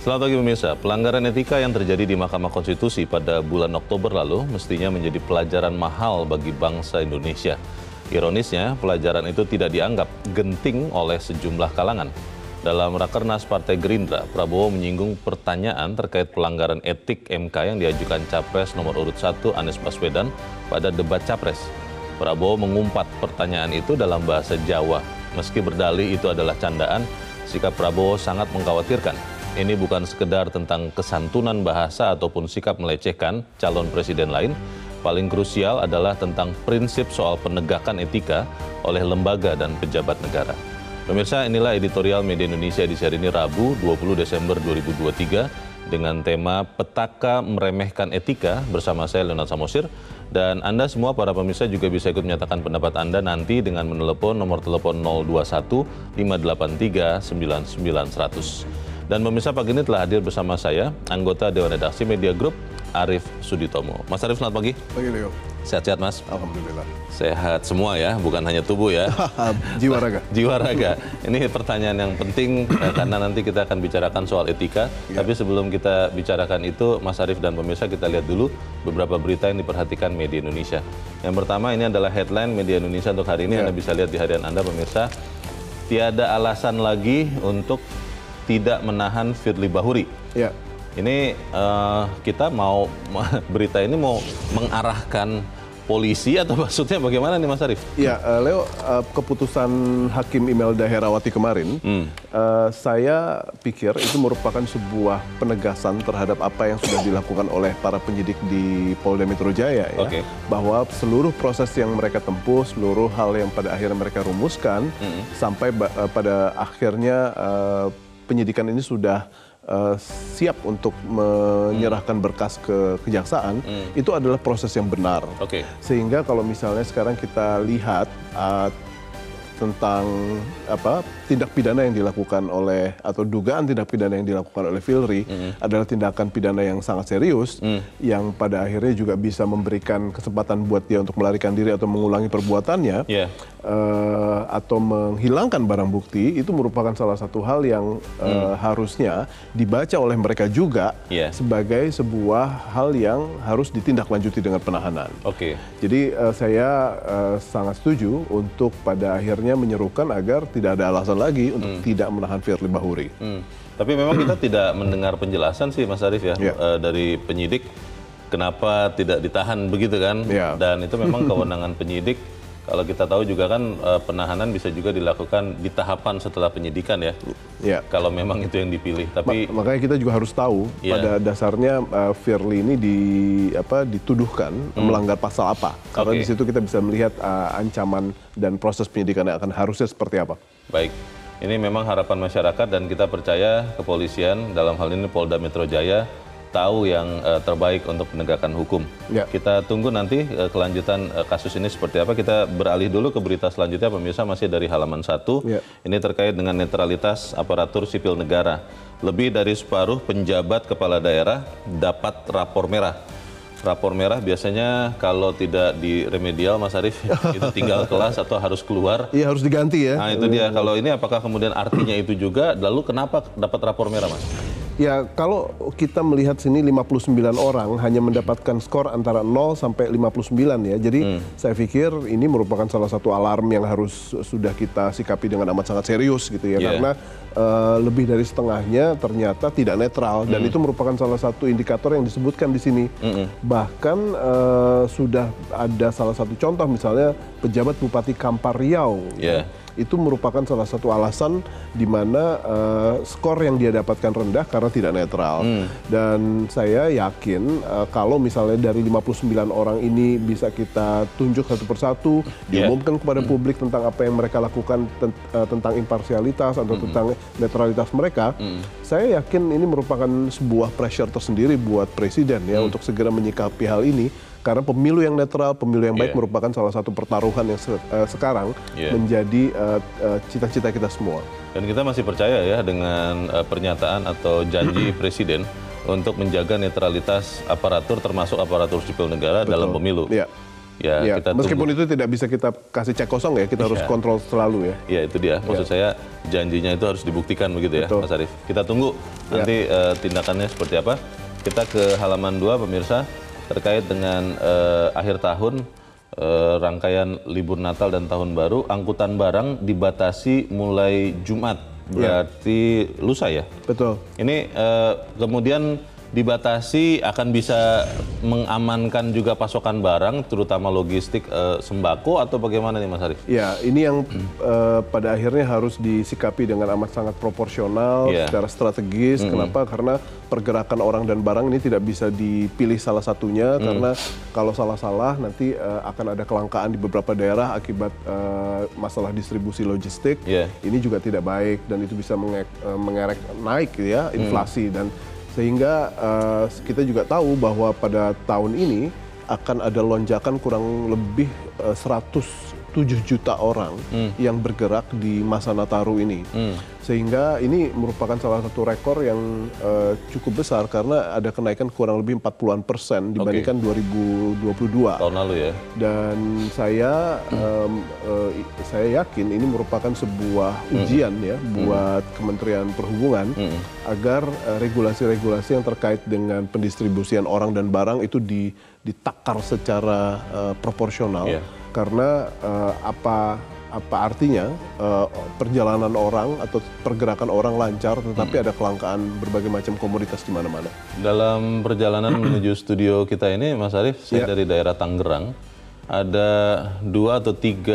Selamat pagi pemirsa. Pelanggaran etika yang terjadi di Mahkamah Konstitusi pada bulan Oktober lalu mestinya menjadi pelajaran mahal bagi bangsa Indonesia. Ironisnya, pelajaran itu tidak dianggap genting oleh sejumlah kalangan. Dalam Rakernas Partai Gerindra, Prabowo menyinggung pertanyaan terkait pelanggaran etik MK yang diajukan Capres nomor urut 1 Anies Baswedan pada debat Capres. Prabowo mengumpat pertanyaan itu dalam bahasa Jawa. Meski berdalih itu adalah candaan, sikap Prabowo sangat mengkhawatirkan. Ini bukan sekedar tentang kesantunan bahasa ataupun sikap melecehkan calon presiden lain. Paling krusial adalah tentang prinsip soal penegakan etika oleh lembaga dan pejabat negara. Pemirsa, inilah editorial Media Indonesia di hari ini Rabu 20 Desember 2023 dengan tema Petaka Meremehkan Etika bersama saya Leonard Samosir. Dan Anda semua para pemirsa juga bisa ikut menyatakan pendapat Anda nanti dengan menelepon nomor telepon 021 583 99 100. Dan pemirsa, pagi ini telah hadir bersama saya anggota Dewan Redaksi Media Group Arief Suditomo. Mas Arief, selamat pagi. Pagi, Leo. Sehat-sehat, Mas? Alhamdulillah. Sehat semua ya, bukan hanya tubuh ya. Jiwa raga. Jiwa raga. Ini pertanyaan yang penting karena nanti kita akan bicarakan soal etika. Ya. Tapi sebelum kita bicarakan itu, Mas Arief dan pemirsa, kita lihat dulu beberapa berita yang diperhatikan Media Indonesia. Yang pertama, ini adalah headline Media Indonesia untuk hari ini. Anda bisa lihat di harian Anda, pemirsa. Tiada alasan lagi untuk tidak menahan Firly Bahuri. Ya. Ini kita mau berita ini mau mengarahkan polisi atau maksudnya bagaimana nih Mas Arief? Ya, Leo, keputusan Hakim Imelda Herawati kemarin, saya pikir itu merupakan sebuah penegasan terhadap apa yang sudah dilakukan oleh para penyidik di Polda Metro Jaya, ya, bahwa seluruh proses yang mereka tempuh, seluruh hal yang pada akhirnya mereka rumuskan, sampai pada akhirnya penyidikan ini sudah siap untuk menyerahkan berkas ke kejaksaan, itu adalah proses yang benar. Sehingga kalau misalnya sekarang kita lihat tentang tindak pidana yang dilakukan oleh atau dugaan tindak pidana yang dilakukan oleh Firly adalah tindakan pidana yang sangat serius, yang pada akhirnya juga bisa memberikan kesempatan buat dia untuk melarikan diri atau mengulangi perbuatannya, atau menghilangkan barang bukti. Itu merupakan salah satu hal yang harusnya dibaca oleh mereka juga sebagai sebuah hal yang harus ditindaklanjuti dengan penahanan. Jadi saya sangat setuju untuk pada akhirnya menyerukan agar tidak ada alasan lagi untuk tidak menahan Firly Bahuri. Tapi memang kita tidak mendengar penjelasan sih Mas Arief ya, dari penyidik kenapa tidak ditahan begitu kan? Dan itu memang kewenangan penyidik. Kalau kita tahu juga kan penahanan bisa juga dilakukan di tahapan setelah penyidikan ya. Kalau memang itu yang dipilih. Tapi makanya kita juga harus tahu pada dasarnya Firly ini dituduhkan melanggar pasal apa. Karena di situ kita bisa melihat ancaman dan proses penyidikan yang akan harusnya seperti apa. Baik. Ini memang harapan masyarakat dan kita percaya kepolisian dalam hal ini Polda Metro Jaya tahu yang terbaik untuk penegakan hukum. Kita tunggu nanti kelanjutan kasus ini seperti apa. Kita beralih dulu ke berita selanjutnya, pemirsa, masih dari halaman 1. Ini terkait dengan netralitas aparatur sipil negara. Lebih dari separuh penjabat kepala daerah dapat rapor merah. Rapor merah biasanya kalau tidak di remedial, Mas Arief, itu tinggal kelas atau harus keluar. Iya, harus diganti ya. Nah itu dia. Kalau ini apakah kemudian artinya itu juga? Lalu kenapa dapat rapor merah, Mas? Ya, kalau kita melihat sini 59 orang hanya mendapatkan skor antara 0 sampai 59 ya. Jadi saya pikir ini merupakan salah satu alarm yang harus sudah kita sikapi dengan amat sangat serius gitu ya. Karena lebih dari setengahnya ternyata tidak netral dan itu merupakan salah satu indikator yang disebutkan di sini. Bahkan sudah ada salah satu contoh, misalnya pejabat Bupati Kampar Riau. Itu merupakan salah satu alasan di mana skor yang dia dapatkan rendah karena tidak netral. Dan saya yakin kalau misalnya dari 59 orang ini bisa kita tunjuk satu persatu, diumumkan kepada publik tentang apa yang mereka lakukan, tentang imparsialitas atau tentang netralitas mereka, saya yakin ini merupakan sebuah pressure tersendiri buat presiden ya untuk segera menyikapi hal ini. Karena pemilu yang netral, pemilu yang baik merupakan salah satu pertaruhan yang sekarang menjadi cita-cita kita semua. Dan kita masih percaya ya dengan pernyataan atau janji Presiden untuk menjaga netralitas aparatur termasuk aparatur sipil negara dalam pemilu. Ya, kita meskipun tunggu. itu tidak bisa kita kasih cek kosong ya, kita harus kontrol selalu ya. Ya itu dia, maksud saya janjinya itu harus dibuktikan begitu ya, Betul. Mas Arief. Kita tunggu nanti tindakannya seperti apa. Kita ke halaman 2 pemirsa, terkait dengan akhir tahun, rangkaian libur Natal dan Tahun Baru, angkutan barang dibatasi mulai Jumat, berarti lusa ya? Betul. Ini kemudian dibatasi akan bisa mengamankan juga pasokan barang, terutama logistik sembako, atau bagaimana nih Mas Arief? Ya, ini yang pada akhirnya harus disikapi dengan amat sangat proporsional, secara strategis. Kenapa? Karena pergerakan orang dan barang ini tidak bisa dipilih salah satunya, karena kalau salah-salah nanti akan ada kelangkaan di beberapa daerah akibat masalah distribusi logistik. Ini juga tidak baik dan itu bisa mengerek naik ya inflasi, dan sehingga kita juga tahu bahwa pada tahun ini akan ada lonjakan kurang lebih 107 juta orang yang bergerak di masa Nataru ini. Sehingga ini merupakan salah satu rekor yang cukup besar karena ada kenaikan kurang lebih 40% dibandingkan 2022. Tahun lalu ya. Dan saya yakin ini merupakan sebuah ujian ya buat Kementerian Perhubungan agar regulasi-regulasi yang terkait dengan pendistribusian orang dan barang itu ditakar secara proporsional. Karena apa artinya perjalanan orang atau pergerakan orang lancar tetapi ada kelangkaan berbagai macam komoditas di mana-mana. Dalam perjalanan menuju studio kita ini Mas Arief, saya dari daerah Tangerang, ada 2 atau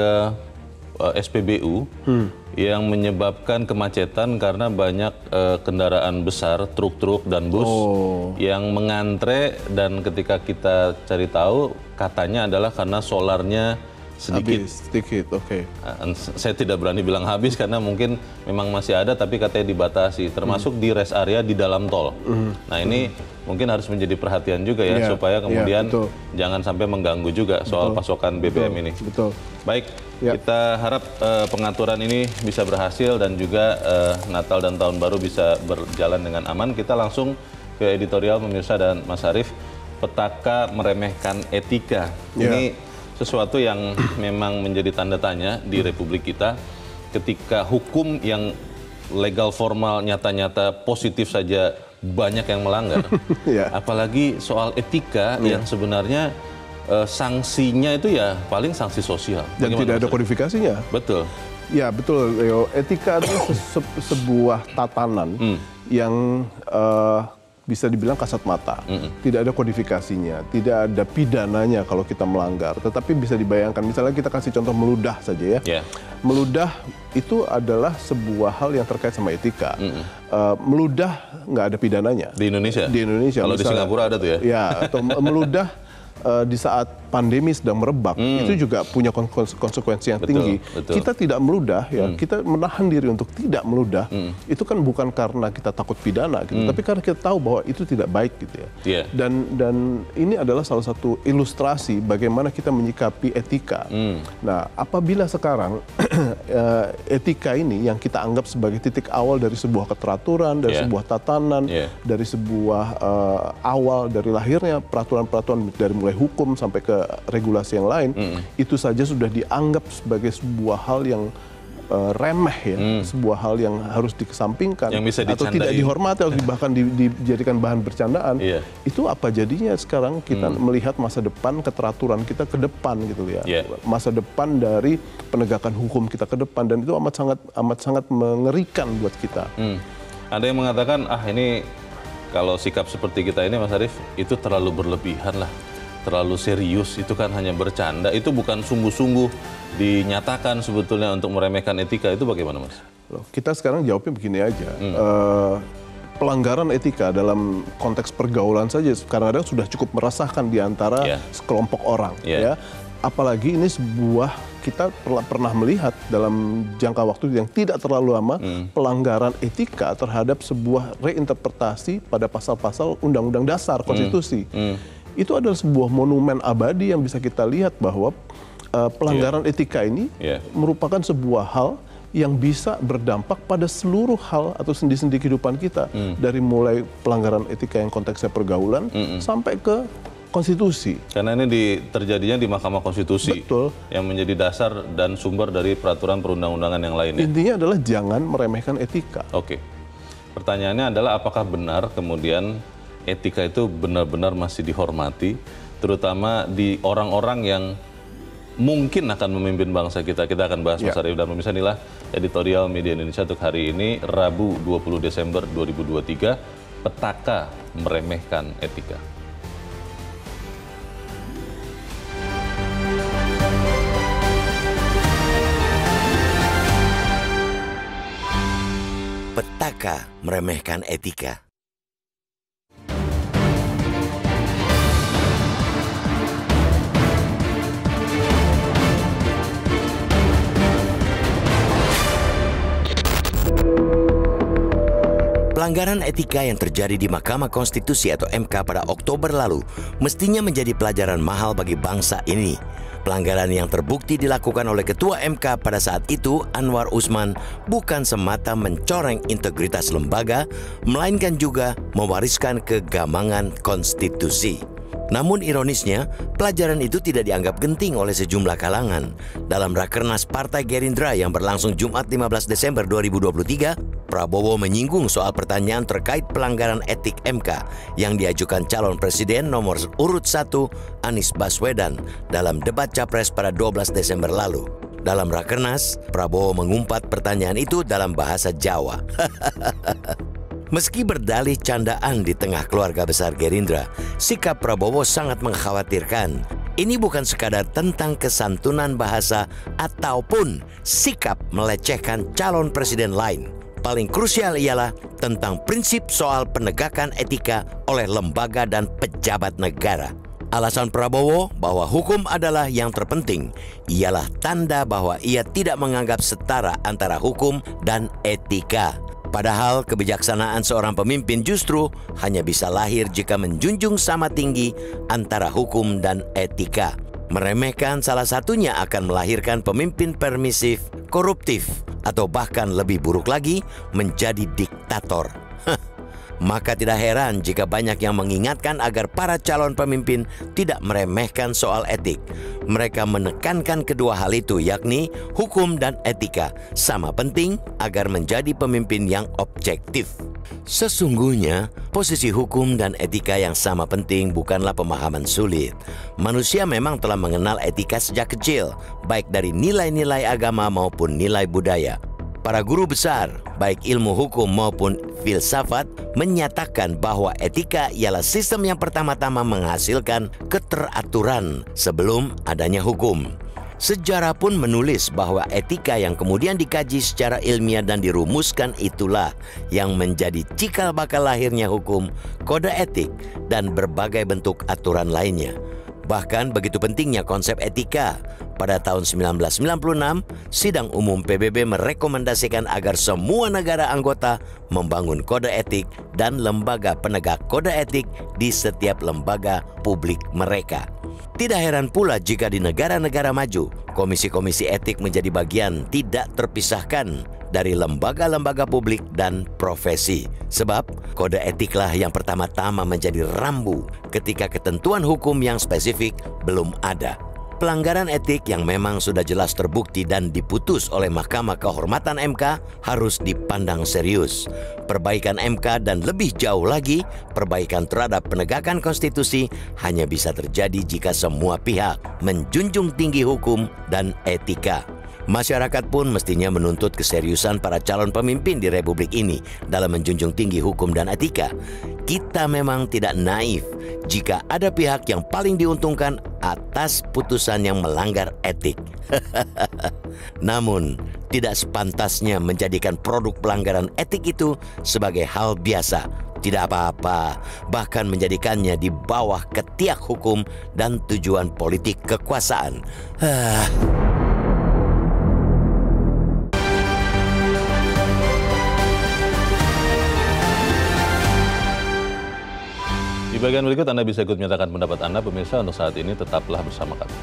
3 SPBU yang menyebabkan kemacetan karena banyak kendaraan besar, truk-truk dan bus yang mengantre, dan ketika kita cari tahu katanya adalah karena solarnya sedikit. Saya tidak berani bilang habis karena mungkin memang masih ada, tapi katanya dibatasi, termasuk di rest area di dalam tol. Nah ini mungkin harus menjadi perhatian juga ya, supaya kemudian jangan sampai mengganggu juga soal pasokan BBM ini. Baik, kita harap pengaturan ini bisa berhasil dan juga Natal dan Tahun Baru bisa berjalan dengan aman. Kita langsung ke editorial pemirsa dan Mas Arief, petaka meremehkan etika. Ini sesuatu yang memang menjadi tanda tanya di Republik kita ketika hukum yang legal formal nyata-nyata positif saja banyak yang melanggar. Apalagi soal etika yang sebenarnya sanksinya itu ya paling sanksi sosial. Dan tidak ada kodifikasinya. Betul. Ya betul, Leo. Etika adalah sebuah tatanan yang bisa dibilang kasat mata. Tidak ada kodifikasinya, tidak ada pidananya kalau kita melanggar. Tetapi bisa dibayangkan, misalnya kita kasih contoh meludah saja ya. Meludah itu adalah sebuah hal yang terkait sama etika. Meludah nggak ada pidananya. Di Indonesia? Di Indonesia. Kalau misalnya, di Singapura ada tuh ya? Ya, atau meludah di saat pandemi sedang merebak, itu juga punya konsekuensi yang tinggi. Kita tidak meludah, ya, kita menahan diri untuk tidak meludah, itu kan bukan karena kita takut pidana, gitu, tapi karena kita tahu bahwa itu tidak baik, gitu ya. Dan ini adalah salah satu ilustrasi bagaimana kita menyikapi etika. Nah, apabila sekarang etika ini yang kita anggap sebagai titik awal dari sebuah keteraturan, dari sebuah tatanan, dari sebuah awal dari lahirnya peraturan-peraturan dari mulai hukum sampai ke regulasi yang lain, itu saja sudah dianggap sebagai sebuah hal yang remeh ya, sebuah hal yang harus dikesampingkan yang bisa atau tidak dihormati atau bahkan dijadikan bahan bercandaan. Itu apa jadinya sekarang kita melihat masa depan keteraturan kita ke depan gitu ya. Masa depan dari penegakan hukum kita ke depan, dan itu amat sangat mengerikan buat kita. Ada yang mengatakan ini kalau sikap seperti kita ini Mas Arief itu terlalu berlebihan lah. Terlalu serius, itu kan hanya bercanda, itu bukan sungguh-sungguh dinyatakan sebetulnya untuk meremehkan etika. Itu bagaimana Mas? Kita sekarang jawabnya begini aja, pelanggaran etika dalam konteks pergaulan saja kadang-kadang sudah cukup meresahkan di antara sekelompok orang. Ya. Apalagi ini kita pernah melihat dalam jangka waktu yang tidak terlalu lama pelanggaran etika terhadap sebuah reinterpretasi pada pasal-pasal Undang-Undang Dasar Konstitusi. Itu adalah sebuah monumen abadi yang bisa kita lihat bahwa pelanggaran etika ini merupakan sebuah hal yang bisa berdampak pada seluruh hal atau sendi-sendi kehidupan kita, dari mulai pelanggaran etika yang konteksnya pergaulan sampai ke konstitusi. Karena ini terjadinya di Mahkamah Konstitusi. Betul. Yang menjadi dasar dan sumber dari peraturan perundang-undangan yang lainnya. Intinya adalah jangan meremehkan etika. Oke. Pertanyaannya adalah apakah benar kemudian etika itu benar-benar masih dihormati, terutama di orang-orang yang mungkin akan memimpin bangsa kita. Kita akan bahas Mas Arief dan pemirsa. Inilah editorial Media Indonesia untuk hari ini, Rabu 20 Desember 2023, petaka meremehkan etika. Petaka meremehkan etika. Pelanggaran etika yang terjadi di Mahkamah Konstitusi atau MK pada Oktober lalu mestinya menjadi pelajaran mahal bagi bangsa ini. Pelanggaran yang terbukti dilakukan oleh Ketua MK pada saat itu, Anwar Usman, bukan semata mencoreng integritas lembaga, melainkan juga mewariskan kegamangan konstitusi. Namun ironisnya, pelajaran itu tidak dianggap genting oleh sejumlah kalangan. Dalam Rakernas Partai Gerindra yang berlangsung Jumat 15 Desember 2023, Prabowo menyinggung soal pertanyaan terkait pelanggaran etik MK yang diajukan calon presiden nomor urut 1 Anies Baswedan dalam debat Capres pada 12 Desember lalu. Dalam Rakernas, Prabowo mengumpat pertanyaan itu dalam bahasa Jawa. Meski berdalih candaan di tengah keluarga besar Gerindra, sikap Prabowo sangat mengkhawatirkan. Ini bukan sekadar tentang kesantunan bahasa ataupun sikap melecehkan calon presiden lain. Paling krusial ialah tentang prinsip soal penegakan etika oleh lembaga dan pejabat negara. Alasan Prabowo bahwa hukum adalah yang terpenting ialah tanda bahwa ia tidak menganggap setara antara hukum dan etika. Padahal kebijaksanaan seorang pemimpin justru hanya bisa lahir jika menjunjung sama tinggi antara hukum dan etika. Meremehkan salah satunya akan melahirkan pemimpin permisif, koruptif, atau bahkan lebih buruk lagi menjadi diktator. Maka tidak heran jika banyak yang mengingatkan agar para calon pemimpin tidak meremehkan soal etik. Mereka menekankan kedua hal itu, yakni hukum dan etika, sama penting agar menjadi pemimpin yang objektif. Sesungguhnya, posisi hukum dan etika yang sama penting bukanlah pemahaman sulit. Manusia memang telah mengenal etika sejak kecil, baik dari nilai-nilai agama maupun nilai budaya. Para guru besar, baik ilmu hukum maupun filsafat, menyatakan bahwa etika ialah sistem yang pertama-tama menghasilkan keteraturan sebelum adanya hukum. Sejarah pun menulis bahwa etika yang kemudian dikaji secara ilmiah dan dirumuskan itulah yang menjadi cikal bakal lahirnya hukum, kode etik, dan berbagai bentuk aturan lainnya. Bahkan begitu pentingnya konsep etika. Pada tahun 1996, Sidang Umum PBB merekomendasikan agar semua negara anggota membangun kode etik dan lembaga penegak kode etik di setiap lembaga publik mereka. Tidak heran pula jika di negara-negara maju, komisi-komisi etik menjadi bagian tidak terpisahkan dari lembaga-lembaga publik dan profesi. Sebab kode etiklah yang pertama-tama menjadi rambu ketika ketentuan hukum yang spesifik belum ada. Pelanggaran etik yang memang sudah jelas terbukti dan diputus oleh Mahkamah Kehormatan MK harus dipandang serius. Perbaikan MK dan lebih jauh lagi, perbaikan terhadap penegakan konstitusi hanya bisa terjadi jika semua pihak menjunjung tinggi hukum dan etika. Masyarakat pun mestinya menuntut keseriusan para calon pemimpin di Republik ini dalam menjunjung tinggi hukum dan etika. Kita memang tidak naif jika ada pihak yang paling diuntungkan atas putusan yang melanggar etik. Namun, tidak sepantasnya menjadikan produk pelanggaran etik itu sebagai hal biasa. Tidak apa-apa, bahkan menjadikannya di bawah ketiak hukum dan tujuan politik kekuasaan. Di bagian berikut Anda bisa ikut menyatakan pendapat Anda, pemirsa. Untuk saat ini tetaplah bersama kami.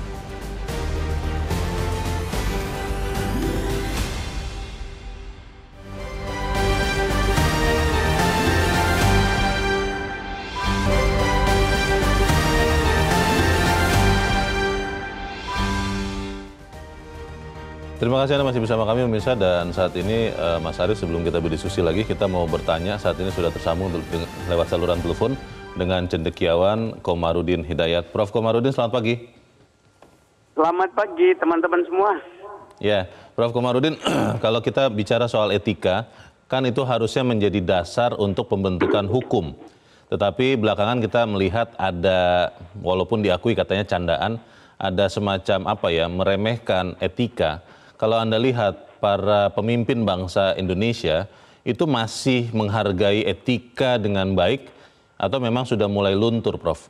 Terima kasih Anda masih bersama kami pemirsa, dan saat ini Mas Arief, sebelum kita berdiskusi lagi, kita mau bertanya. Saat ini sudah tersambung lewat saluran telepon dengan cendekiawan Komarudin Hidayat. Prof. Komarudin, selamat pagi. Selamat pagi teman-teman semua. Ya, Prof. Komarudin, kalau kita bicara soal etika, kan itu harusnya menjadi dasar untuk pembentukan hukum. Tetapi belakangan kita melihat ada, walaupun diakui katanya candaan, ada semacam meremehkan etika. Kalau Anda lihat para pemimpin bangsa Indonesia itu masih menghargai etika dengan baik atau memang sudah mulai luntur, Prof?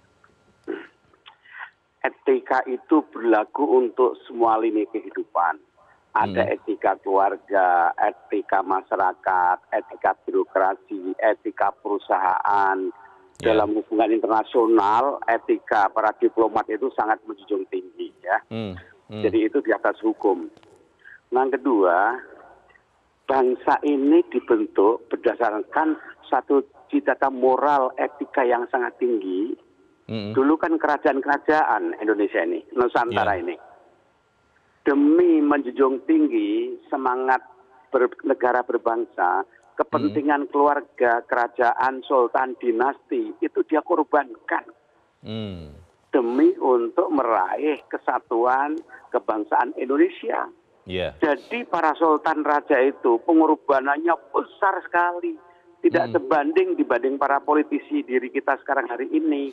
Etika itu berlaku untuk semua lini kehidupan. Ada etika keluarga, etika masyarakat, etika birokrasi, etika perusahaan. Dalam hubungan internasional, etika para diplomat itu sangat menjunjung tinggi, ya. Jadi itu di atas hukum. Yang kedua, bangsa ini dibentuk berdasarkan satu cita-cita moral etika yang sangat tinggi. Dulu kan kerajaan-kerajaan Indonesia ini, Nusantara ini, demi menjunjung tinggi semangat negara berbangsa, kepentingan keluarga, kerajaan, sultan, dinasti, itu dia korbankan. Demi untuk meraih kesatuan kebangsaan Indonesia. Jadi para sultan raja itu pengorbanannya besar sekali. Tidak sebanding dibanding para politisi diri kita sekarang hari ini.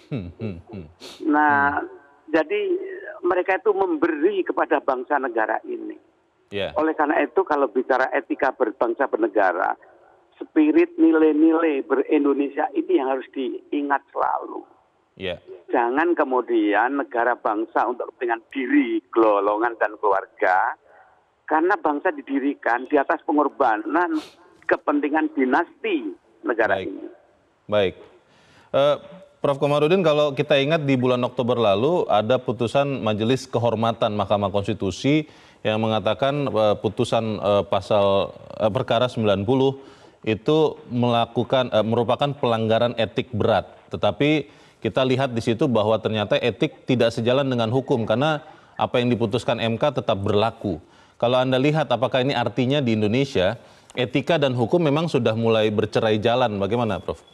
Nah, jadi mereka itu memberi kepada bangsa negara ini. Oleh karena itu kalau bicara etika berbangsa bernegara, spirit nilai-nilai ber-Indonesia ini yang harus diingat selalu. Jangan kemudian negara bangsa untuk kepentingan diri, golongan dan keluarga, karena bangsa didirikan di atas pengorbanan kepentingan dinasti negara ini. Baik. Prof. Komarudin, kalau kita ingat di bulan Oktober lalu ada putusan Majelis Kehormatan Mahkamah Konstitusi yang mengatakan putusan perkara 90 itu merupakan pelanggaran etik berat. Tetapi kita lihat di situ bahwa ternyata etik tidak sejalan dengan hukum karena apa yang diputuskan MK tetap berlaku. Kalau Anda lihat, apakah ini artinya di Indonesia etika dan hukum memang sudah mulai bercerai jalan? Bagaimana, Prof?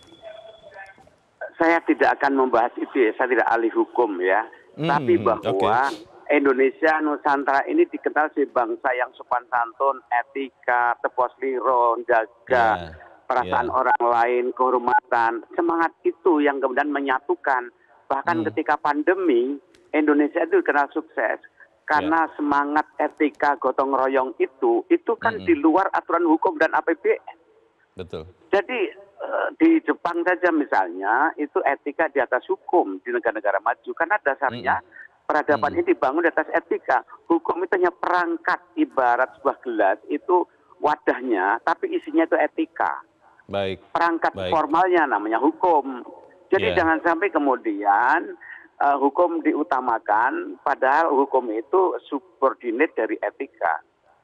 Saya tidak akan membahas itu, ya. Saya tidak ahli hukum, ya. Tapi bahwa Indonesia, Nusantara ini dikenal sebagai bangsa yang sopan santun, etika, tepos liron, jaga perasaan orang lain, kehormatan. Semangat itu yang kemudian menyatukan. Bahkan ketika pandemi, Indonesia itu dikenal sukses. Karena semangat etika gotong royong itu kan di luar aturan hukum dan APBN. Betul. Jadi di Jepang saja misalnya, itu etika di atas hukum di negara-negara maju. Karena dasarnya peradaban ini dibangun di atas etika. Hukum itu hanya perangkat, ibarat sebuah gelas, itu wadahnya, tapi isinya itu etika. Perangkat formalnya namanya hukum. Jadi jangan sampai kemudian hukum diutamakan, padahal hukum itu subordinate dari etika.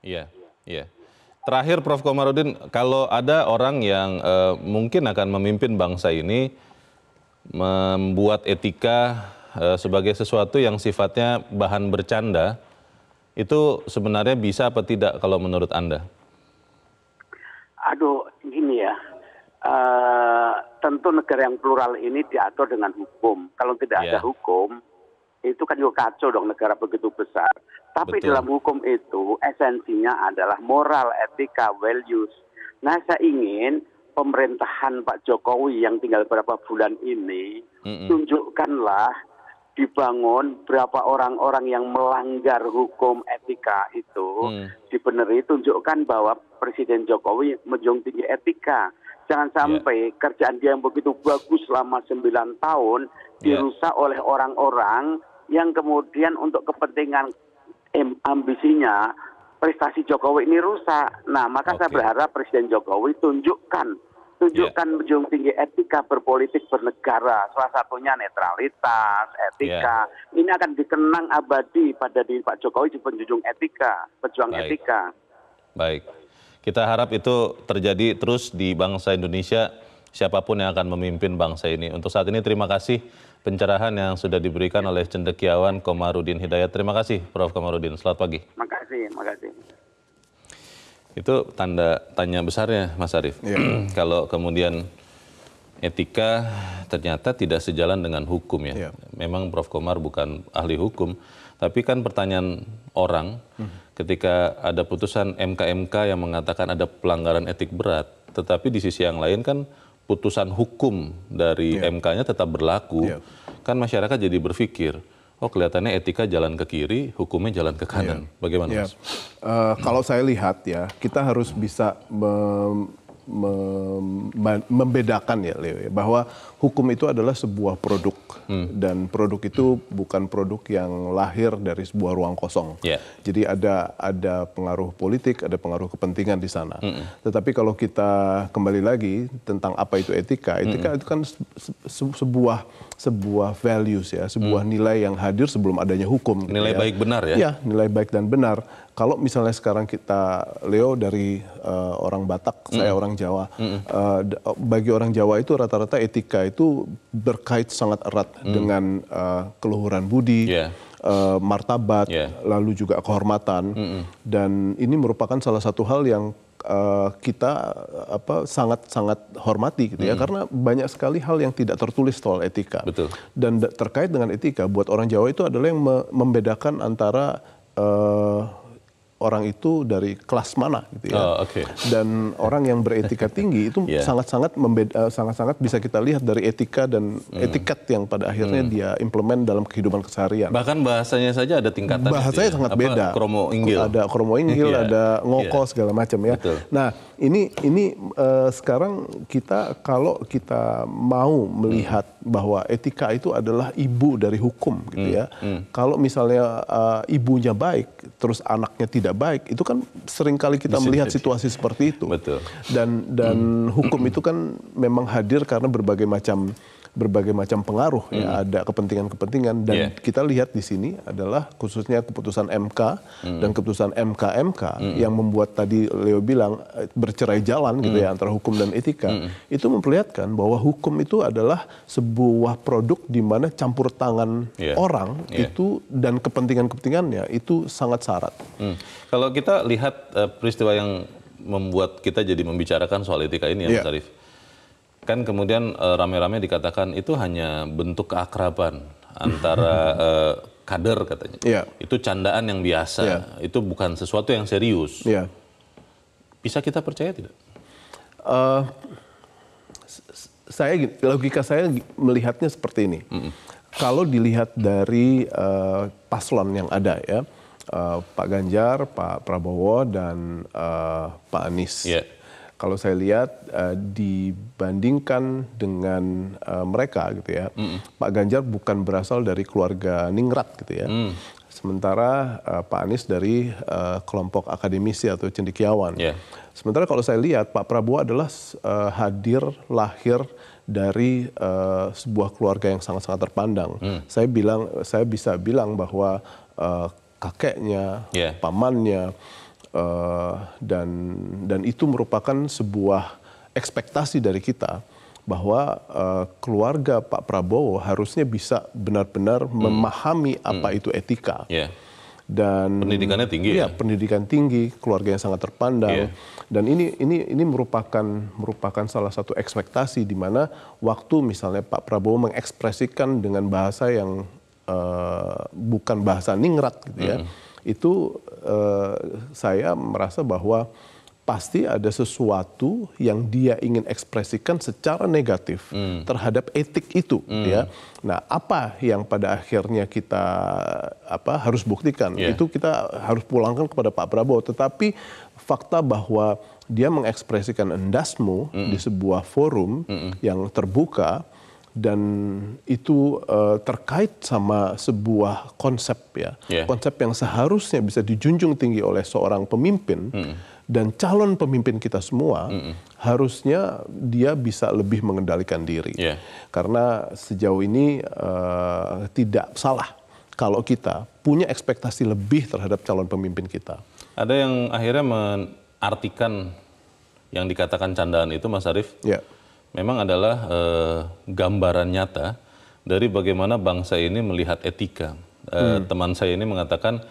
Terakhir, Prof. Komarudin, kalau ada orang yang mungkin akan memimpin bangsa ini membuat etika sebagai sesuatu yang sifatnya bahan bercanda, itu sebenarnya bisa apa tidak kalau menurut Anda? Aduh, gini ya. Tentu negara yang plural ini diatur dengan hukum. Kalau tidak ada hukum, itu kan juga kacau dong negara begitu besar. Tapi dalam hukum itu esensinya adalah moral, etika, values. Nah, saya ingin pemerintahan Pak Jokowi yang tinggal beberapa bulan ini, tunjukkanlah dibangun berapa orang-orang yang melanggar hukum etika itu, dibeneri, tunjukkan bahwa Presiden Jokowi menjunjung tinggi etika. Jangan sampai kerjaan dia yang begitu bagus selama 9 tahun dirusak oleh orang-orang yang kemudian untuk kepentingan ambisinya prestasi Jokowi ini rusak. Nah, maka saya berharap Presiden Jokowi tunjukkan menjunjung tinggi etika berpolitik bernegara. Salah satunya netralitas, etika. Ini akan dikenang abadi pada diri Pak Jokowi di penjunjung etika, pejuang etika. Baik. Kita harap itu terjadi terus di bangsa Indonesia, siapapun yang akan memimpin bangsa ini. Untuk saat ini terima kasih pencerahan yang sudah diberikan oleh cendekiawan Komarudin Hidayat. Terima kasih, Prof. Komarudin. Selamat pagi. kasih, makasih. Itu tanda tanya besarnya, Mas Arief. Kalau kemudian etika ternyata tidak sejalan dengan hukum ya. Memang Prof. Komar bukan ahli hukum, tapi kan pertanyaan orang ketika ada putusan MK yang mengatakan ada pelanggaran etik berat, tetapi di sisi yang lain kan putusan hukum dari MK-nya tetap berlaku, kan masyarakat jadi berpikir, oh kelihatannya etika jalan ke kiri, hukumnya jalan ke kanan. Bagaimana, Mas? Kalau saya lihat ya, kita harus bisa membedakan ya, Leo, ya, bahwa hukum itu adalah sebuah produk dan produk itu bukan produk yang lahir dari sebuah ruang kosong. Jadi ada pengaruh politik, ada pengaruh kepentingan di sana. Tetapi kalau kita kembali lagi tentang apa itu etika, etika itu kan sebuah values ya, sebuah nilai yang hadir sebelum adanya hukum. Nilai baik benar ya? Iya, nilai baik dan benar. Kalau misalnya sekarang kita, Leo dari orang Batak, saya orang Jawa, bagi orang Jawa itu rata-rata etika itu berkait sangat erat dengan keluhuran budi, martabat, lalu juga kehormatan, dan ini merupakan salah satu hal yang kita sangat hormati gitu ya, karena banyak sekali hal yang tidak tertulis soal etika. Betul. Dan terkait dengan etika, buat orang Jawa itu adalah yang membedakan antara orang itu dari kelas mana gitu ya. Dan orang yang beretika tinggi itu sangat-sangat bisa kita lihat dari etika dan etiket yang pada akhirnya dia implement dalam kehidupan keseharian. Bahkan bahasanya saja ada tingkatan. Bahasanya sangat beda. Kromo inggil. Ada kromo inggil, ada ngoko segala macam ya. Betul. Nah, ini sekarang kalau kita mau melihat bahwa etika itu adalah ibu dari hukum gitu ya. Kalau misalnya ibunya baik, terus anaknya tidak baik, itu kan seringkali kita melihat situasi seperti itu. Betul. Dan hukum itu kan memang hadir karena berbagai macam pengaruh ya, ada kepentingan-kepentingan, dan kita lihat di sini adalah khususnya keputusan MK dan keputusan MK yang membuat tadi Leo bilang bercerai jalan gitu ya antara hukum dan etika. Itu memperlihatkan bahwa hukum itu adalah sebuah produk di mana campur tangan orang itu dan kepentingan-kepentingannya itu sangat syarat. Kalau kita lihat peristiwa yang membuat kita jadi membicarakan soal etika ini ya, Mas Arief. Kan kemudian rame-rame dikatakan itu hanya bentuk keakraban antara kader katanya. Itu candaan yang biasa, itu bukan sesuatu yang serius. Bisa kita percaya tidak? Logika saya melihatnya seperti ini. Kalau dilihat dari paslon yang ada ya, Pak Ganjar, Pak Prabowo, dan Pak Anies. Kalau saya lihat dibandingkan dengan mereka gitu ya, Pak Ganjar bukan berasal dari keluarga ningrat gitu ya. Sementara Pak Anies dari kelompok akademisi atau cendekiawan. Sementara kalau saya lihat Pak Prabowo adalah lahir dari sebuah keluarga yang sangat-sangat terpandang. Saya bisa bilang bahwa kakeknya, pamannya, dan itu merupakan sebuah ekspektasi dari kita bahwa keluarga Pak Prabowo harusnya bisa benar-benar memahami apa itu etika. Dan pendidikannya tinggi. Pendidikan tinggi, keluarga yang sangat terpandang. Dan ini merupakan salah satu ekspektasi di mana waktu misalnya Pak Prabowo mengekspresikan dengan bahasa yang bukan bahasa ningrat gitu ya. Itu saya merasa bahwa pasti ada sesuatu yang dia ingin ekspresikan secara negatif terhadap etik itu ya. Nah, apa yang pada akhirnya kita harus buktikan itu kita harus pulangkan kepada Pak Prabowo, tetapi fakta bahwa dia mengekspresikan endasmu di sebuah forum yang terbuka dan itu terkait sama sebuah konsep ya, konsep yang seharusnya bisa dijunjung tinggi oleh seorang pemimpin dan calon pemimpin kita semua, harusnya dia bisa lebih mengendalikan diri. Karena sejauh ini tidak salah kalau kita punya ekspektasi lebih terhadap calon pemimpin kita. Ada yang akhirnya mengartikan yang dikatakan candaan itu, Mas Arief, memang adalah gambaran nyata dari bagaimana bangsa ini melihat etika. Teman saya ini mengatakan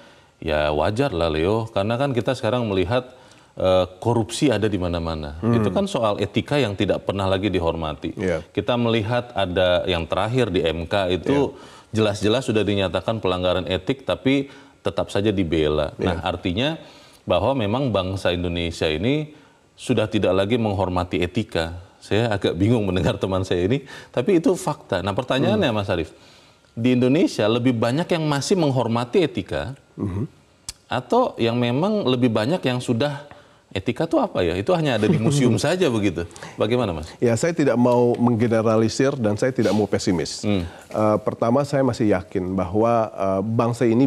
Ya wajar lah Leo, karena kan kita sekarang melihat korupsi ada di mana-mana. Itu kan soal etika yang tidak pernah lagi dihormati. Kita melihat ada yang terakhir di MK itu jelas-jelas sudah dinyatakan pelanggaran etik tapi tetap saja dibela. Nah artinya bahwa memang bangsa Indonesia ini sudah tidak lagi menghormati etika. Saya agak bingung mendengar teman saya ini, tapi itu fakta. Nah pertanyaannya Mas Arief, di Indonesia lebih banyak yang masih menghormati etika atau yang memang lebih banyak yang sudah etika itu apa ya? Itu hanya ada di museum saja begitu. Bagaimana Mas? Ya saya tidak mau menggeneralisir dan saya tidak mau pesimis. Pertama saya masih yakin bahwa bangsa ini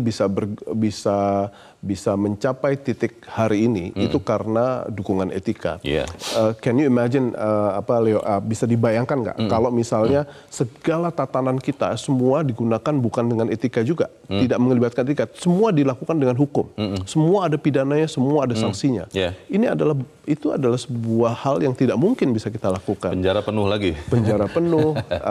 bisa mencapai titik hari ini itu karena dukungan etika. Can you imagine Leo, bisa dibayangkan nggak kalau misalnya segala tatanan kita semua digunakan bukan dengan etika juga, tidak melibatkan etika, semua dilakukan dengan hukum, semua ada pidananya, semua ada sanksinya. Itu adalah sebuah hal yang tidak mungkin bisa kita lakukan. Penjara penuh lagi. Penjara penuh,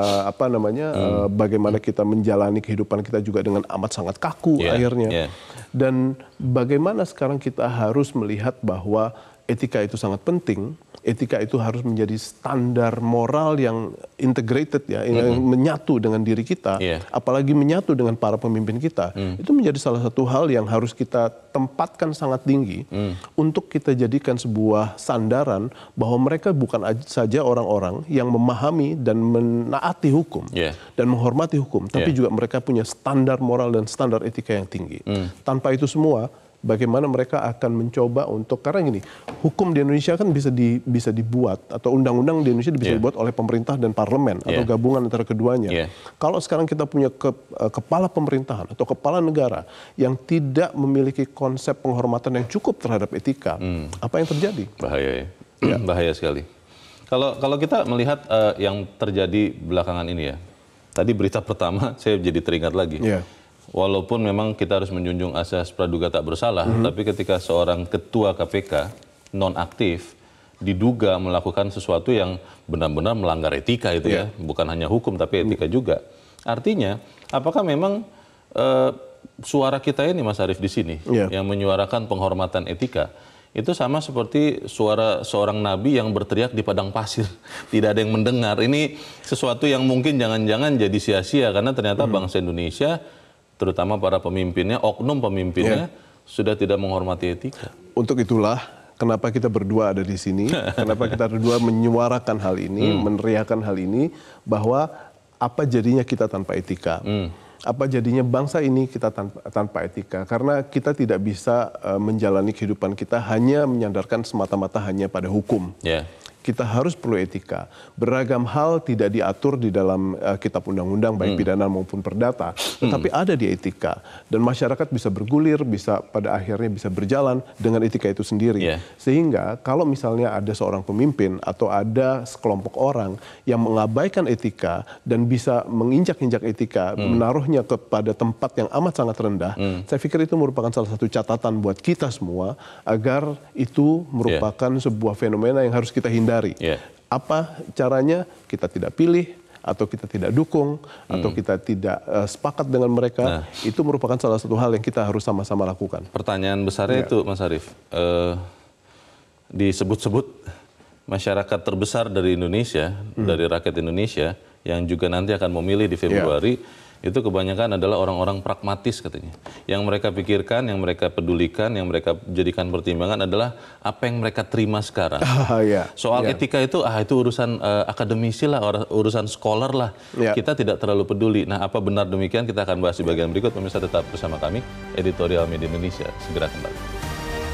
bagaimana kita menjalani kehidupan kita juga dengan amat sangat kaku akhirnya. Dan bagaimana sekarang kita harus melihat bahwa etika itu sangat penting, etika itu harus menjadi standar moral yang integrated yang menyatu dengan diri kita, apalagi menyatu dengan para pemimpin kita. Itu menjadi salah satu hal yang harus kita tempatkan sangat tinggi untuk kita jadikan sebuah sandaran bahwa mereka bukan saja orang-orang yang memahami dan menaati hukum dan menghormati hukum, tapi juga mereka punya standar moral dan standar etika yang tinggi. Tanpa itu semua, bagaimana mereka akan mencoba untuk, karena gini, hukum di Indonesia kan bisa dibuat, atau undang-undang di Indonesia bisa dibuat oleh pemerintah dan parlemen, atau gabungan antara keduanya. Kalau sekarang kita punya kepala pemerintahan atau kepala negara yang tidak memiliki konsep penghormatan yang cukup terhadap etika, apa yang terjadi? Bahaya ya, bahaya sekali. Kalau kita melihat yang terjadi belakangan ini ya, tadi berita pertama saya jadi teringat lagi. Walaupun memang kita harus menjunjung asas praduga tak bersalah, tapi ketika seorang ketua KPK nonaktif diduga melakukan sesuatu yang benar-benar melanggar etika itu ya, bukan hanya hukum tapi etika juga. Artinya, apakah memang suara kita ini Mas Arief di sini yang menyuarakan penghormatan etika itu sama seperti suara seorang nabi yang berteriak di padang pasir, tidak ada yang mendengar. Ini sesuatu yang mungkin jangan-jangan jadi sia-sia karena ternyata bangsa Indonesia, terutama para pemimpinnya, oknum pemimpinnya, sudah tidak menghormati etika. Untuk itulah kenapa kita berdua ada di sini, kenapa kita berdua menyuarakan hal ini, meneriakan hal ini, bahwa apa jadinya kita tanpa etika. Apa jadinya bangsa ini kita tanpa etika. Karena kita tidak bisa menjalani kehidupan kita hanya menyandarkan semata-mata hanya pada hukum. Kita harus perlu etika. Beragam hal tidak diatur di dalam kitab undang-undang, baik pidana maupun perdata, tetapi ada di etika. Dan masyarakat bisa bergulir, bisa pada akhirnya bisa berjalan dengan etika itu sendiri. Sehingga kalau misalnya ada seorang pemimpin atau ada sekelompok orang yang mengabaikan etika dan bisa menginjak-injak etika, menaruhnya kepada tempat yang amat sangat rendah, saya pikir itu merupakan salah satu catatan buat kita semua agar itu merupakan sebuah fenomena yang harus kita hindari. Apa caranya? Kita tidak pilih, atau kita tidak dukung, atau kita tidak sepakat dengan mereka. Itu merupakan salah satu hal yang kita harus sama-sama lakukan. Pertanyaan besarnya itu Mas Arief, disebut-sebut masyarakat terbesar dari Indonesia, dari rakyat Indonesia, yang juga nanti akan memilih di Februari, itu kebanyakan adalah orang-orang pragmatis katanya. Yang mereka pikirkan, yang mereka pedulikan, yang mereka jadikan pertimbangan adalah apa yang mereka terima sekarang. Soal etika itu, itu urusan akademisi lah, urusan scholar lah. Kita tidak terlalu peduli. Nah, apa benar demikian? Kita akan bahas di bagian berikut. Pemirsa tetap bersama kami, Editorial Media Indonesia. Segera kembali.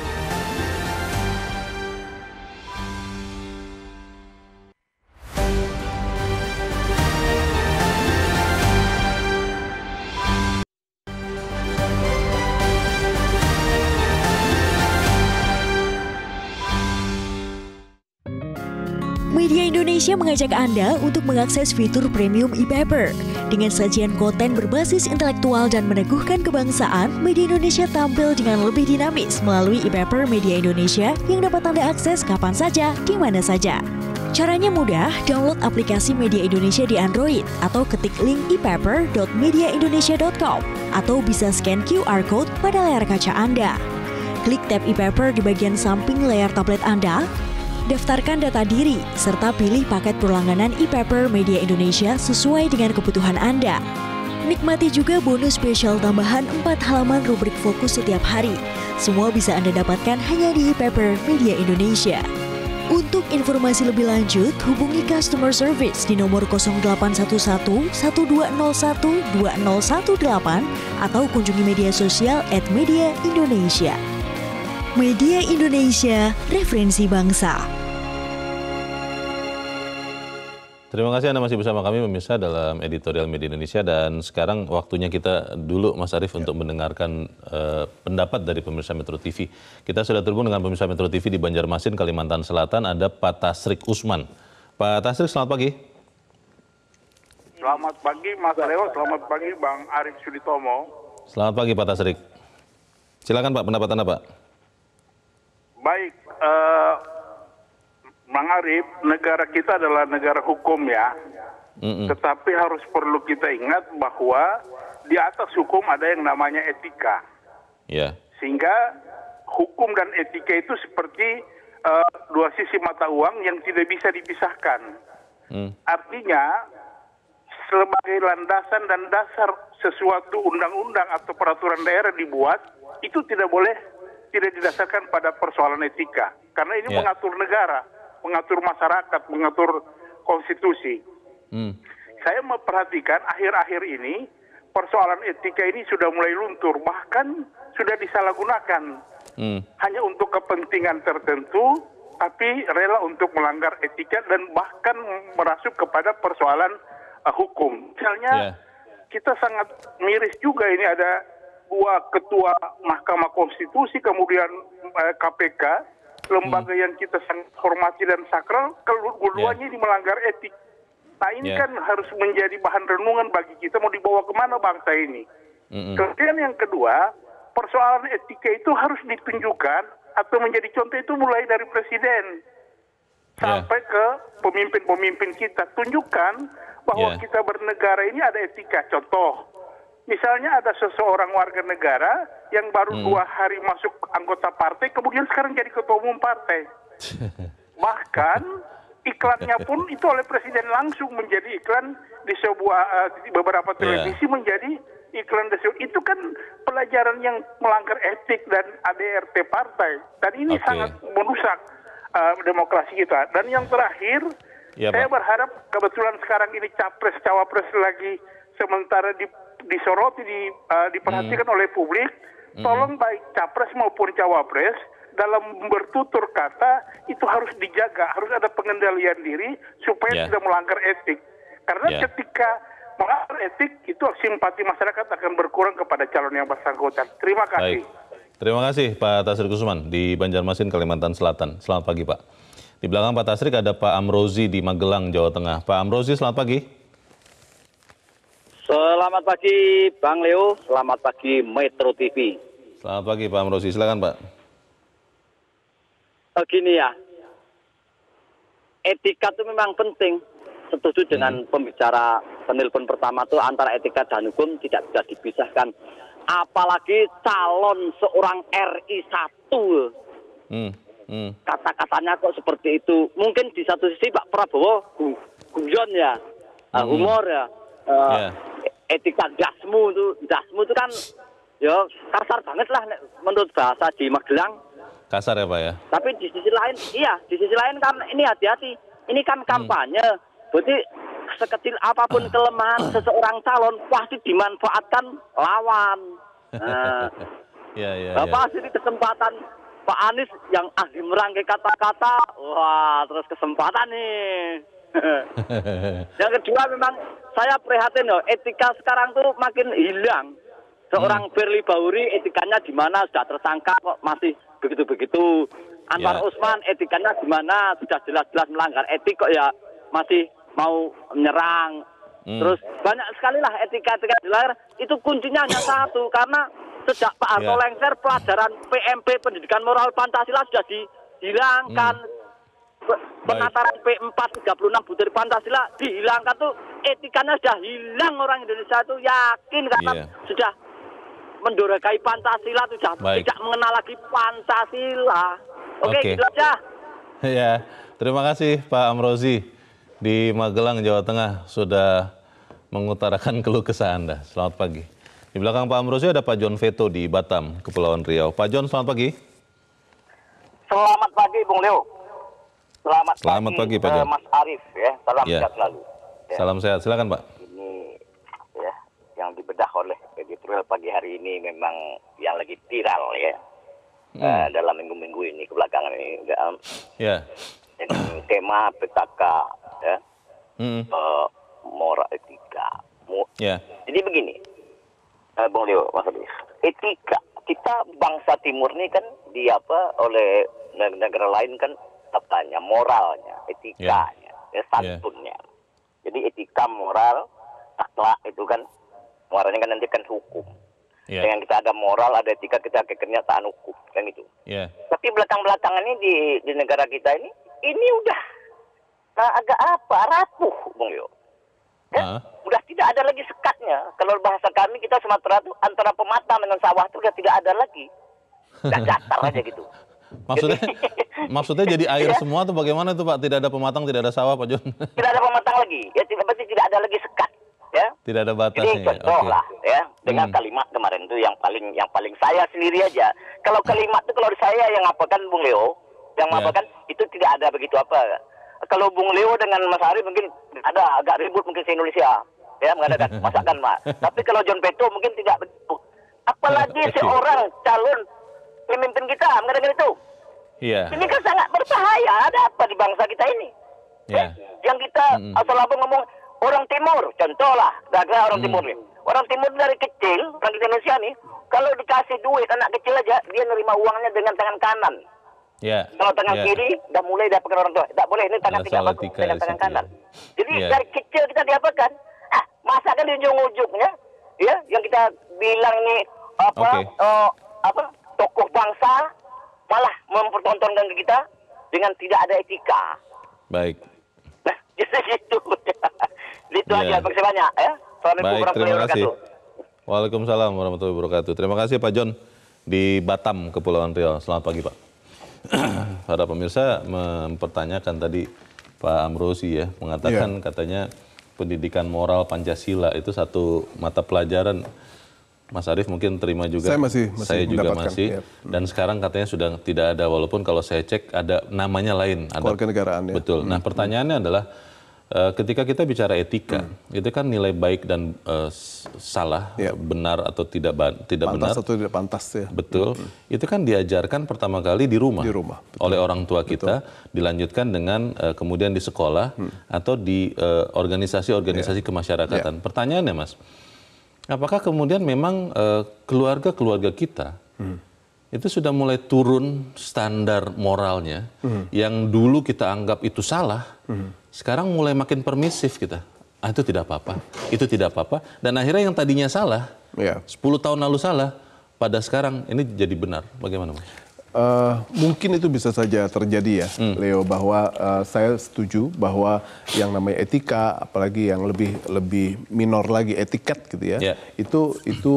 Media Indonesia mengajak Anda untuk mengakses fitur premium e-paper. Dengan sajian konten berbasis intelektual dan meneguhkan kebangsaan, Media Indonesia tampil dengan lebih dinamis melalui e-paper Media Indonesia yang dapat Anda akses kapan saja, di mana saja. Caranya mudah, download aplikasi Media Indonesia di Android atau ketik link e-paper.mediaindonesia.com. atau bisa scan QR Code pada layar kaca Anda. Klik tab e-paper di bagian samping layar tablet Anda, daftarkan data diri, serta pilih paket berlangganan e-paper Media Indonesia sesuai dengan kebutuhan Anda. Nikmati juga bonus spesial tambahan 4 halaman rubrik fokus setiap hari. Semua bisa Anda dapatkan hanya di e-paper Media Indonesia. Untuk informasi lebih lanjut, hubungi customer service di nomor 0811 1201 2018 atau kunjungi media sosial @Media Indonesia. Media Indonesia, referensi bangsa. Terima kasih Anda masih bersama kami pemirsa dalam editorial Media Indonesia, dan sekarang waktunya kita dulu Mas Arief untuk mendengarkan pendapat dari pemirsa Metro TV. Kita sudah terhubung dengan pemirsa Metro TV di Banjarmasin, Kalimantan Selatan, ada Pak Tasrik Usman. Pak Tasrik, selamat pagi. Selamat pagi Mas Leo, selamat pagi Bang Arief Suditomo. Selamat pagi Pak Tasrik. Silakan Pak, pendapat Anda Pak. Baik, Bang Arief, negara kita adalah negara hukum ya. Tetapi harus perlu kita ingat bahwa di atas hukum ada yang namanya etika. Ya. Sehingga hukum dan etika itu seperti dua sisi mata uang yang tidak bisa dipisahkan. Artinya, sebagai landasan dan dasar sesuatu undang-undang atau peraturan daerah dibuat, itu tidak didasarkan pada persoalan etika. Karena ini mengatur negara, mengatur masyarakat, mengatur konstitusi. Saya memperhatikan akhir-akhir ini persoalan etika ini sudah mulai luntur, bahkan sudah disalahgunakan. Hanya untuk kepentingan tertentu, tapi rela untuk melanggar etika dan bahkan merasuk kepada persoalan hukum. Misalnya kita sangat miris juga ini ada dua ketua Mahkamah Konstitusi, kemudian KPK, lembaga yang kita sangat hormati dan sakral, keduanya ini melanggar etik. Nah ini kan harus menjadi bahan renungan bagi kita, mau dibawa kemana bangsa ini. Kemudian yang kedua, persoalan etika itu harus ditunjukkan atau menjadi contoh itu mulai dari presiden sampai ke pemimpin-pemimpin kita. Tunjukkan bahwa kita bernegara ini ada etika. Contoh, misalnya ada seseorang warga negara yang baru 2 hari masuk anggota partai, kemudian sekarang jadi ketua umum partai. Bahkan iklannya pun itu oleh presiden langsung menjadi iklan di beberapa televisi, menjadi iklan itu kan pelajaran yang melanggar etik dan ADRT partai. Dan ini sangat merusak demokrasi kita. Dan yang terakhir, saya berharap kebetulan sekarang ini capres cawapres lagi sementara disoroti, diperhatikan oleh publik, tolong baik capres maupun cawapres dalam bertutur kata itu harus dijaga, harus ada pengendalian diri supaya tidak melanggar etik. Karena ketika melanggar etik itu simpati masyarakat akan berkurang kepada calon yang bersangkutan. Terima kasih. Baik. Terima kasih Pak Tasrik Usman di Banjarmasin, Kalimantan Selatan. Selamat pagi Pak. Di belakang Pak Tasrik ada Pak Amrozi di Magelang, Jawa Tengah. Pak Amrozi, selamat pagi. Selamat pagi Bang Leo, selamat pagi Metro TV. Selamat pagi Pak Amrozi, silakan Pak. Gini ya, etika itu memang penting. Setuju dengan pembicara penelpon pertama itu, antara etika dan hukum tidak bisa dipisahkan. Apalagi calon seorang RI 1. Kata-katanya kok seperti itu. Mungkin di satu sisi Pak Prabowo guyon ya, humor ya. Etika dasmu itu kan ya kasar banget lah menurut bahasa di Magelang. Kasar ya Pak ya. Tapi di sisi lain kan ini hati-hati. Ini kan kampanye. Berarti sekecil apapun kelemahan seseorang calon pasti dimanfaatkan lawan. Nah, Bapak ini kesempatan Pak Anies yang ahli merangkai kata-kata, wah terus kesempatan nih. Yang kedua memang saya prihatin etika sekarang tuh makin hilang. Seorang Firly Bahuri etikanya di mana, sudah tersangka kok masih begitu-begitu. Anwar Usman etikanya di mana, sudah jelas-jelas melanggar etik kok ya masih mau menyerang. Terus banyak sekali lah etika-etika di layar. Itu kuncinya hanya satu, karena sejak Pak Harto lengser pelajaran PMP pendidikan moral Pancasila sudah dihilangkan. Penataran P4 36 butir Pancasila dihilangkan tuh, etikanya sudah hilang. Orang Indonesia itu yakin karena sudah mendorakai Pancasila itu sudah tidak mengenal lagi Pancasila. Oke, gitu aja. Ya, terima kasih Pak Amrozi di Magelang, Jawa Tengah sudah mengutarakan keluh kesah Anda. Selamat pagi. Di belakang Pak Amrozi ada Pak John Veto di Batam, Kepulauan Riau. Pak John, selamat pagi. Selamat pagi, Bung Leo. Selamat pagi Pak John. Mas Arief, ya. Salam sehat selalu. Ya. Salam sehat, silakan Pak. Ini ya yang dibedah oleh editorial pagi hari ini memang yang lagi viral ya. Dalam minggu-minggu ini kebelakangan ini. Ya. Dengan tema petaka ya. Moral etika. Jadi begini, Bung Leo, Mas Arief. Etika kita bangsa Timur ini kan oleh negara lain kan apanya, moralnya, etikanya, santunnya. Jadi etika, moral, akhlak itu kan moralnya kan nanti kan hukum. Dengan kita ada moral, ada etika, kita akhirnya taat hukum kan itu. Tapi belakang-belakangan ini di negara kita ini udah agak rapuh, Bung Leo. Udah tidak ada lagi sekatnya. Kalau bahasa kami kita Sumatera itu antara pematang dengan sawah itu udah tidak ada lagi. Udah datar aja gitu. Maksudnya jadi air semua tuh bagaimana tuh Pak? Tidak ada pematang, tidak ada sawah Pak John? Tidak ada pematang lagi. Ya tidak ada lagi sekat. Ya. Tidak ada batasnya. Jadi contoh lah ya dengan kalimat kemarin itu yang paling saya sendiri aja. Kalau kalimat itu kalau saya yang ngapakan Bung Leo, yang ngapakan itu tidak ada begitu apa. Kalau Bung Leo dengan Mas Ari mungkin ada agak ribut mungkin se Indonesia ya mengadakan masakan Pak. Tapi kalau John Veto mungkin tidak begitu. Apalagi seorang calon pemimpin kita mengadakan itu. Ini kan sangat berbahaya. Ada apa di bangsa kita ini? Yang kita asal abang ngomong orang Timur, contoh lah, orang Timur nih. Orang Timur dari kecil, orang Indonesia nih, kalau dikasih duit anak kecil aja, dia nerima uangnya dengan tangan kanan. Kalau tangan kiri, udah mulai dapakan orang tua. Tak boleh, ini tangan tidak bagus, dengan tangan kanan. Jadi dari kecil kita diapakan? Masa kan di ujung-ujungnya, ya, yang kita bilang ini tokoh bangsa malah mempertontonkan kita dengan tidak ada etika. Baik. Nah, jadi gitu. Itu aja, terima banyak ya. Baik, terima kasih. Waalaikumsalam warahmatullahi wabarakatuh. Terima kasih Pak John di Batam, Kepulauan Riau. Selamat pagi Pak. Para pemirsa mempertanyakan tadi Pak Amrozi ya, mengatakan katanya pendidikan moral Pancasila itu satu mata pelajaran. Mas Arief mungkin terima juga. Saya juga masih. Dan sekarang katanya sudah tidak ada, walaupun kalau saya cek ada namanya lain. Kewarganegaraan ya. Betul. Nah pertanyaannya adalah ketika kita bicara etika, itu kan nilai baik dan salah, benar atau tidak benar. Pantas atau tidak pantas ya. Betul. Itu kan diajarkan pertama kali di rumah. Oleh orang tua kita, dilanjutkan dengan kemudian di sekolah atau di organisasi-organisasi kemasyarakatan. Pertanyaannya Mas, apakah kemudian memang keluarga-keluarga kita itu sudah mulai turun standar moralnya yang dulu kita anggap itu salah, sekarang mulai makin permisif kita. Itu tidak apa-apa, itu tidak apa-apa. Dan akhirnya yang tadinya salah, 10 tahun lalu salah, pada sekarang ini jadi benar. Bagaimana Mas? Mungkin itu bisa saja terjadi ya, Leo, bahwa saya setuju bahwa yang namanya etika, apalagi yang lebih minor lagi etiket gitu ya, itu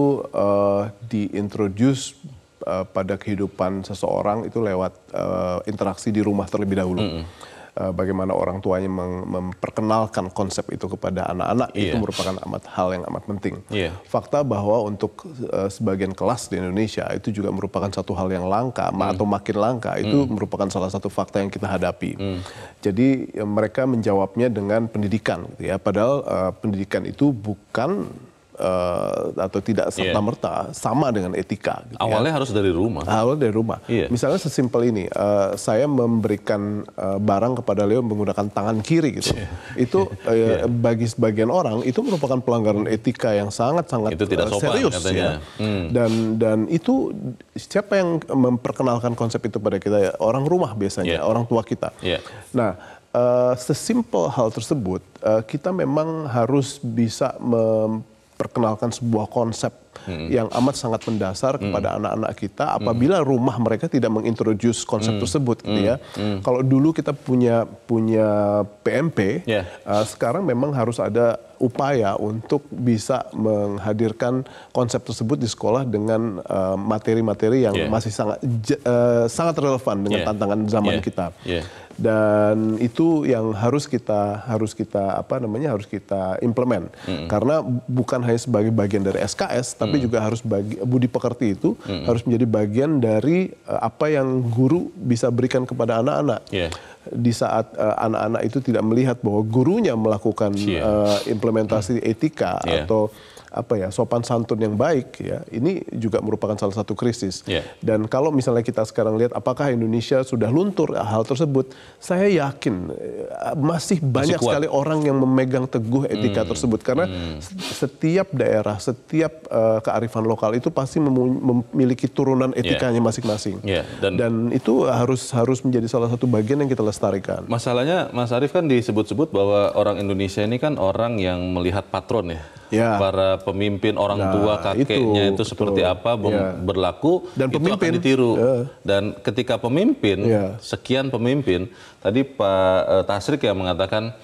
diintroduce pada kehidupan seseorang itu lewat interaksi di rumah terlebih dahulu. Bagaimana orang tuanya memperkenalkan konsep itu kepada anak-anak itu merupakan hal yang amat penting. Fakta bahwa untuk sebagian kelas di Indonesia itu juga merupakan satu hal yang langka atau makin langka, itu merupakan salah satu fakta yang kita hadapi. Jadi mereka menjawabnya dengan pendidikan, gitu ya. Padahal pendidikan itu bukan atau tidak serta-merta sama dengan etika. Gitu awalnya harus dari rumah. Awalnya dari rumah. Misalnya sesimpel ini, saya memberikan barang kepada Leo menggunakan tangan kiri gitu. Itu bagi sebagian orang itu merupakan pelanggaran etika yang sangat-sangat serius. Ya. Dan itu siapa yang memperkenalkan konsep itu pada kita? Orang rumah biasanya, orang tua kita. Nah, sesimpel hal tersebut, kita memang harus bisa memperkenalkan sebuah konsep yang amat sangat mendasar kepada anak-anak kita apabila rumah mereka tidak mengintroduce konsep tersebut gitu ya. Kalau dulu kita punya PMP, sekarang memang harus ada upaya untuk bisa menghadirkan konsep tersebut di sekolah dengan materi-materi yang masih sangat relevan dengan tantangan zaman kita. Dan itu yang harus kita implement, karena bukan hanya sebagai bagian dari SKS, tapi juga harus budi pekerti itu harus menjadi bagian dari apa yang guru bisa berikan kepada anak-anak. Di saat anak-anak itu tidak melihat bahwa gurunya melakukan implementasi etika atau sopan santun yang baik, ya, ini juga merupakan salah satu krisis. Dan kalau misalnya kita sekarang lihat apakah Indonesia sudah luntur hal tersebut, saya yakin masih banyak sekali orang yang memegang teguh etika tersebut, karena setiap daerah, setiap kearifan lokal itu pasti memiliki turunan etikanya masing-masing. Dan itu harus menjadi salah satu bagian yang kita lestarikan. Masalahnya Mas Arief kan disebut-sebut bahwa orang Indonesia ini kan orang yang melihat patron ya. Para pemimpin, orang tua, kakeknya itu seperti apa berlaku, dan itu akan ditiru. Dan ketika pemimpin, sekian pemimpin, tadi Pak Tasrik yang mengatakan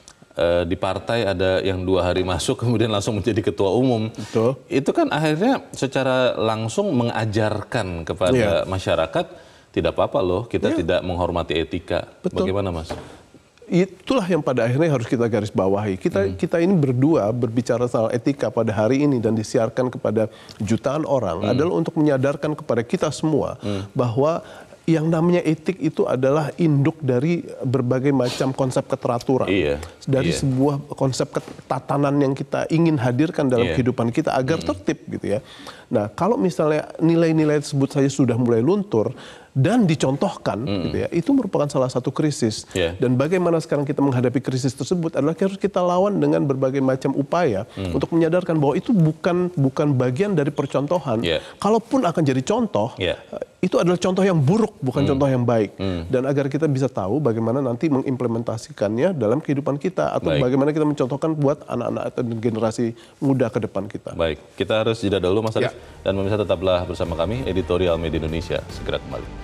di partai ada yang 2 hari masuk kemudian langsung menjadi ketua umum. Itu kan akhirnya secara langsung mengajarkan kepada masyarakat, tidak apa-apa loh kita tidak menghormati etika. Bagaimana Mas? Itulah yang pada akhirnya harus kita garis bawahi. Kita ini berdua berbicara soal etika pada hari ini dan disiarkan kepada jutaan orang adalah untuk menyadarkan kepada kita semua bahwa yang namanya etik itu adalah induk dari berbagai macam konsep keteraturan. Dari sebuah konsep ketatanan yang kita ingin hadirkan dalam kehidupan kita agar tertib gitu ya. Nah, kalau misalnya nilai-nilai tersebut saja sudah mulai luntur dan dicontohkan, gitu ya, itu merupakan salah satu krisis. Dan bagaimana sekarang kita menghadapi krisis tersebut adalah harus kita lawan dengan berbagai macam upaya untuk menyadarkan bahwa itu bukan bagian dari percontohan. Kalaupun akan jadi contoh, itu adalah contoh yang buruk, bukan contoh yang baik. Dan agar kita bisa tahu bagaimana nanti mengimplementasikannya dalam kehidupan kita, atau bagaimana kita mencontohkan buat anak-anak dan generasi muda ke depan kita. Baik, kita harus jeda dulu Mas Arief. Dan pemirsa tetaplah bersama kami, Editorial Media Indonesia segera kembali.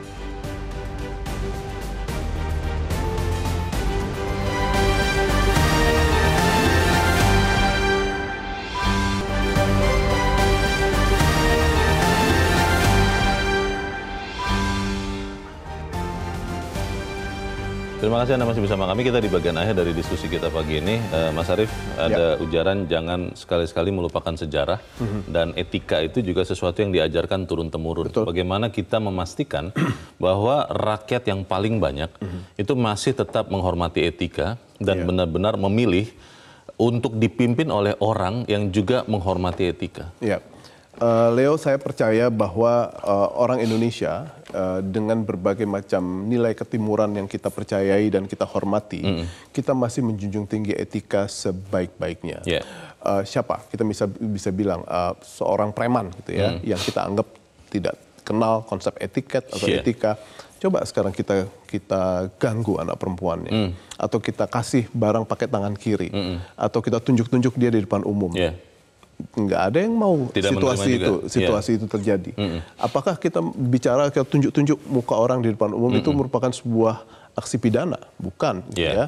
Terima kasih Anda masih bersama kami. Kita di bagian akhir dari diskusi kita pagi ini. Mas Arief, ada ujaran jangan sekali-sekali melupakan sejarah. Dan etika itu juga sesuatu yang diajarkan turun-temurun. Bagaimana kita memastikan bahwa rakyat yang paling banyak itu masih tetap menghormati etika dan benar-benar memilih untuk dipimpin oleh orang yang juga menghormati etika. Leo, saya percaya bahwa orang Indonesia dengan berbagai macam nilai ketimuran yang kita percayai dan kita hormati, kita masih menjunjung tinggi etika sebaik-baiknya. Siapa? Kita bisa bilang seorang preman gitu ya, yang kita anggap tidak kenal konsep etiket atau etika. Coba sekarang kita ganggu anak perempuannya, atau kita kasih barang pakai tangan kiri, atau kita tunjuk-tunjuk dia di depan umum. Nggak ada yang mau situasi itu terjadi. Apakah kita bicara kita tunjuk-tunjuk muka orang di depan umum itu merupakan sebuah aksi pidana? Bukan.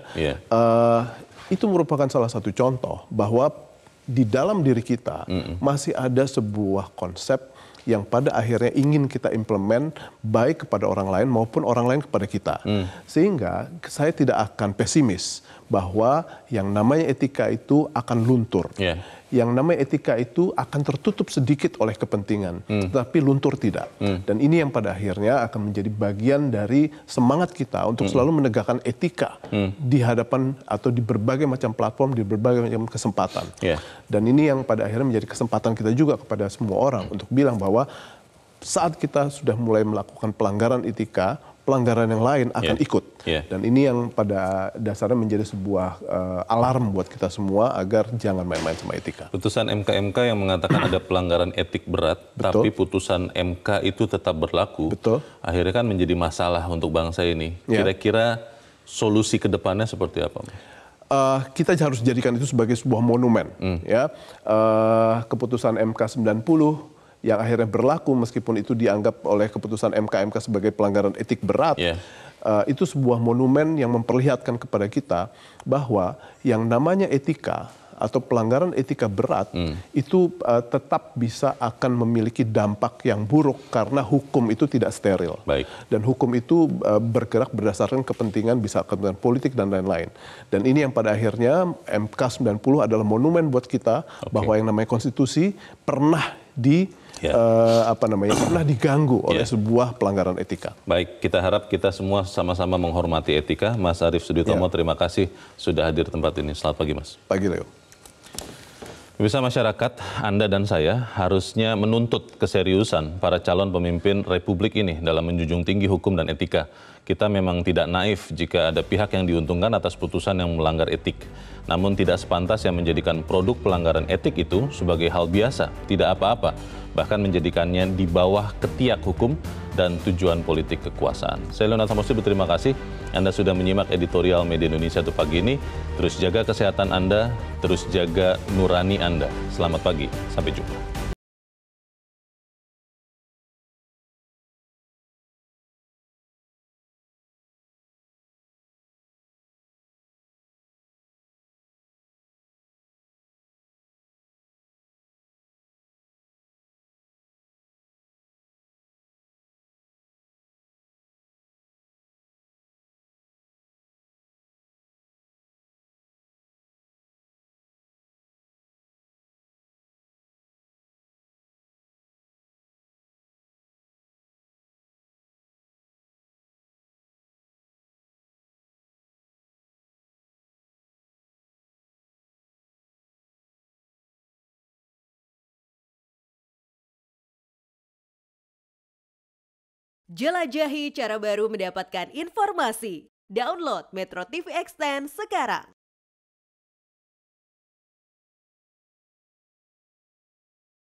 Itu merupakan salah satu contoh bahwa di dalam diri kita masih ada sebuah konsep yang pada akhirnya ingin kita implement baik kepada orang lain maupun orang lain kepada kita. Sehingga saya tidak akan pesimis bahwa yang namanya etika itu akan luntur. Yang namanya etika itu akan tertutup sedikit oleh kepentingan, tetapi luntur tidak. Dan ini yang pada akhirnya akan menjadi bagian dari semangat kita untuk selalu menegakkan etika di hadapan atau di berbagai macam platform, di berbagai macam kesempatan. Dan ini yang pada akhirnya menjadi kesempatan kita juga kepada semua orang untuk bilang bahwa saat kita sudah mulai melakukan pelanggaran etika, pelanggaran yang lain akan ikut. Dan ini yang pada dasarnya menjadi sebuah alarm buat kita semua agar jangan main-main sama etika. Putusan MK yang mengatakan ada pelanggaran etik berat, tapi putusan MK itu tetap berlaku, akhirnya kan menjadi masalah untuk bangsa ini. Kira-kira solusi ke depannya seperti apa? kita harus jadikan itu sebagai sebuah monumen. Ya, keputusan MK 90 yang akhirnya berlaku meskipun itu dianggap oleh keputusan MK sebagai pelanggaran etik berat. Itu sebuah monumen yang memperlihatkan kepada kita bahwa yang namanya etika atau pelanggaran etika berat itu tetap bisa akan memiliki dampak yang buruk karena hukum itu tidak steril. Dan hukum itu bergerak berdasarkan kepentingan, bisa kepentingan politik dan lain-lain. Dan ini yang pada akhirnya MK 90 adalah monumen buat kita bahwa yang namanya konstitusi pernah pernah diganggu oleh sebuah pelanggaran etika. Baik, kita harap kita semua sama-sama menghormati etika. Mas Arief Suditomo, terima kasih sudah hadir di tempat ini. Selamat pagi, Mas. Pagi, Leo. Pemirsa, masyarakat, Anda dan saya harusnya menuntut keseriusan para calon pemimpin Republik ini dalam menjunjung tinggi hukum dan etika. Kita memang tidak naif jika ada pihak yang diuntungkan atas putusan yang melanggar etik. Namun tidak sepantas yang menjadikan produk pelanggaran etik itu sebagai hal biasa, tidak apa-apa, bahkan menjadikannya di bawah ketiak hukum dan tujuan politik kekuasaan. Saya Leonard Samosir berterima kasih Anda sudah menyimak editorial Media Indonesia untuk pagi ini. Terus jaga kesehatan Anda, terus jaga nurani Anda. Selamat pagi, sampai jumpa. Jelajahi cara baru mendapatkan informasi. Download Metro TV Extend sekarang.